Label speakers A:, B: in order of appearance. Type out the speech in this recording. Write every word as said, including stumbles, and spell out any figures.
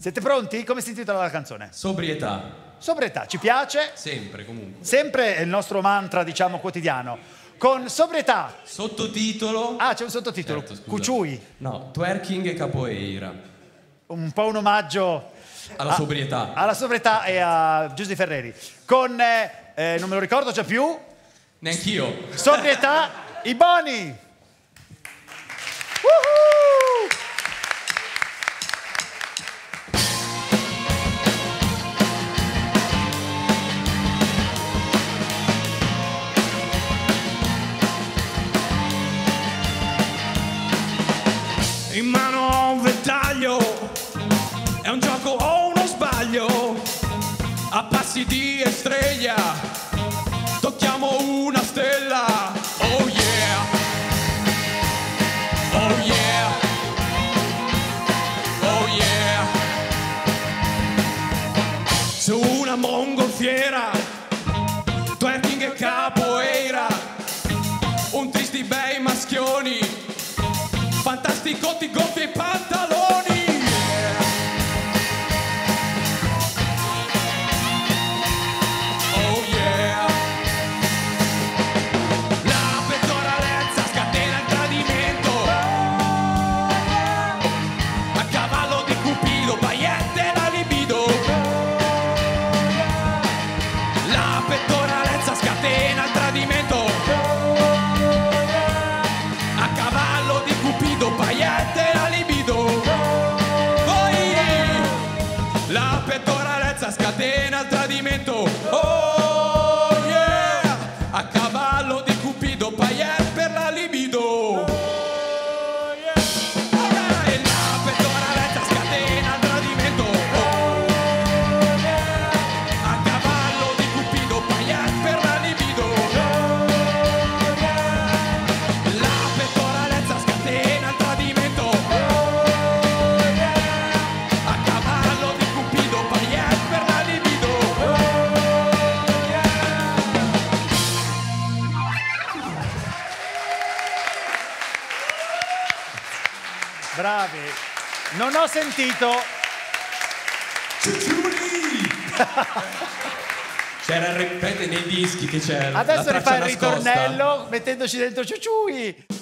A: Siete pronti? Come si intitola la canzone?
B: Sobrietà.
A: Sobrietà, ci piace?
B: Sempre, comunque.
A: Sempre è il nostro mantra, diciamo, quotidiano. Con sobrietà.
B: Sottotitolo.
A: Ah, c'è un sottotitolo.
B: Certo, scusa.
A: Cuciui.
B: No, twerking e capoeira.
A: Un po' un omaggio
B: Alla
A: a-
B: sobrietà.
A: alla sobrietà e a Giuseppe Ferreri. Con, eh, eh, non me lo ricordo già più,
B: Neanch'io.
A: sobrietà, i Boni. Woohoo!
B: In mano ho un ventaglio, è un gioco o uno sbaglio, a passi di estrella, tocchiamo una stella, oh yeah, oh yeah, oh yeah, su una mongolfiera, twerking e capoeira, un tristi bei maschioni, fantastico ti gonfi i pantaloni. Oh yeah. La pettoralezza scatena il tradimento. A cavallo di Cupido, paillette la libido. La pettoralezza scatena il tradimento. A cavallo di Cupido, paillette la libido. Oh yeah. La pettoralezza scatena il tradimento. Oh yeah. A cavallo di Cupido, paillette per la libido. Oh yeah. Alright. La pettoralezza scatena il tradimento. Oh yeah. A cavallo di Cupido, paillette per la libido. La pettoralezza scatena il tradimento. Oh yeah. A cavallo di Cupido, paillette per la libido. Oh yeah.
A: Bravi. Non ho sentito.
B: C'era il ripete nei dischi che c'era.
A: Adesso
B: la
A: rifai il
B: traccia nascosta.
A: ritornello mettendoci dentro Ciuciui.